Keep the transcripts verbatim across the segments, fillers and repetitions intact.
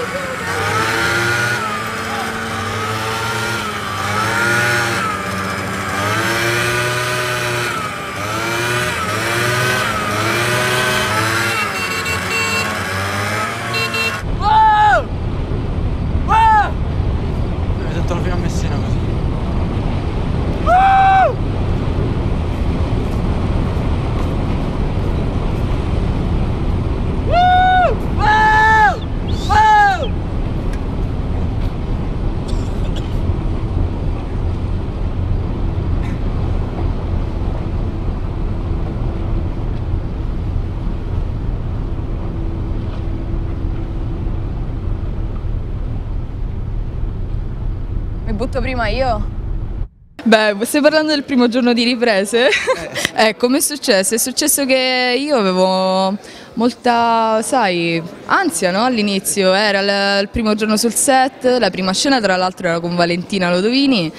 Mi butto prima io? Beh, stai parlando del primo giorno di riprese? Eh. Ecco, come è successo? È successo che io avevo molta, sai, ansia, no? All'inizio era l- il primo giorno sul set, la prima scena tra l'altro era con Valentina Lodovini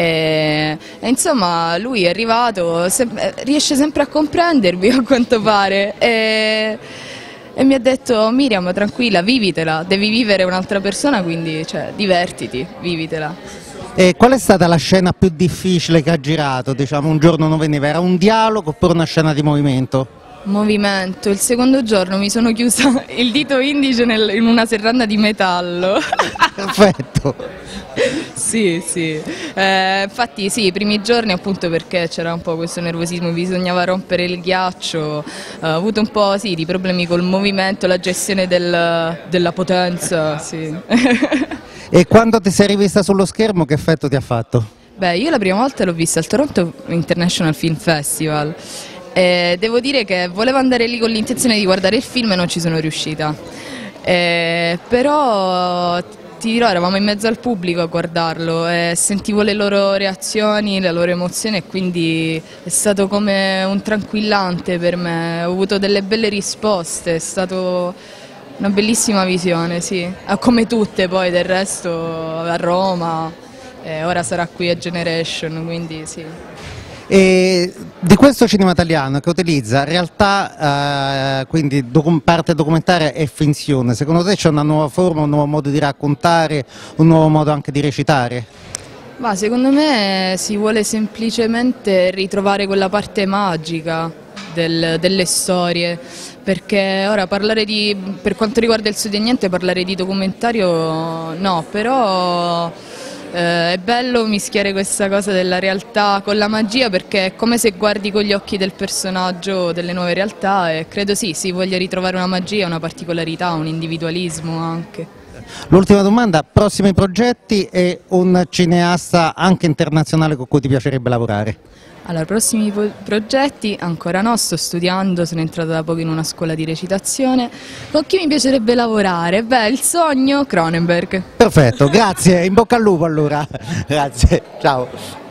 e, e insomma lui è arrivato, se- riesce sempre a comprendermi a quanto pare e, e mi ha detto: Miriam, tranquilla, vivitela, devi vivere un'altra persona, quindi cioè, divertiti, vivitela. E qual è stata la scena più difficile che ha girato? Diciamo, un giorno non veniva, era un dialogo oppure una scena di movimento? Movimento, il secondo giorno mi sono chiusa il dito indice nel- in una serranda di metallo. Perfetto. Sì, sì. Eh, infatti sì, i primi giorni appunto perché c'era un po' questo nervosismo, bisognava rompere il ghiaccio, eh, ho avuto un po' sì, di problemi col movimento, la gestione del- della potenza, sì. E quando ti sei rivista sullo schermo che effetto ti ha fatto? Beh, io la prima volta l'ho vista al Toronto International Film Festival e devo dire che volevo andare lì con l'intenzione di guardare il film e non ci sono riuscita. Eh, però ti dirò, eravamo in mezzo al pubblico a guardarlo e sentivo le loro reazioni, la loro emozione e quindi è stato come un tranquillante per me, ho avuto delle belle risposte, è stato una bellissima visione, sì, come tutte poi del resto a Roma, e ora sarà qui a Generation, quindi sì. E di questo cinema italiano che utilizza realtà, eh, quindi docu- parte documentaria e finzione, secondo te c'è una nuova forma, un nuovo modo di raccontare, un nuovo modo anche di recitare? Ma secondo me si vuole semplicemente ritrovare quella parte magica del- delle storie, perché ora parlare di, per quanto riguarda il Sud e Niente, parlare di documentario no, però eh, è bello mischiare questa cosa della realtà con la magia perché è come se guardi con gli occhi del personaggio delle nuove realtà e credo sì, si voglia ritrovare una magia, una particolarità, un individualismo anche. L'ultima domanda, prossimi progetti e un cineasta anche internazionale con cui ti piacerebbe lavorare? Allora, prossimi po- progetti, ancora no, sto studiando, sono entrata da poco in una scuola di recitazione. Con chi mi piacerebbe lavorare? Beh, il sogno, Cronenberg. Perfetto, grazie, in bocca al lupo allora. Grazie, ciao.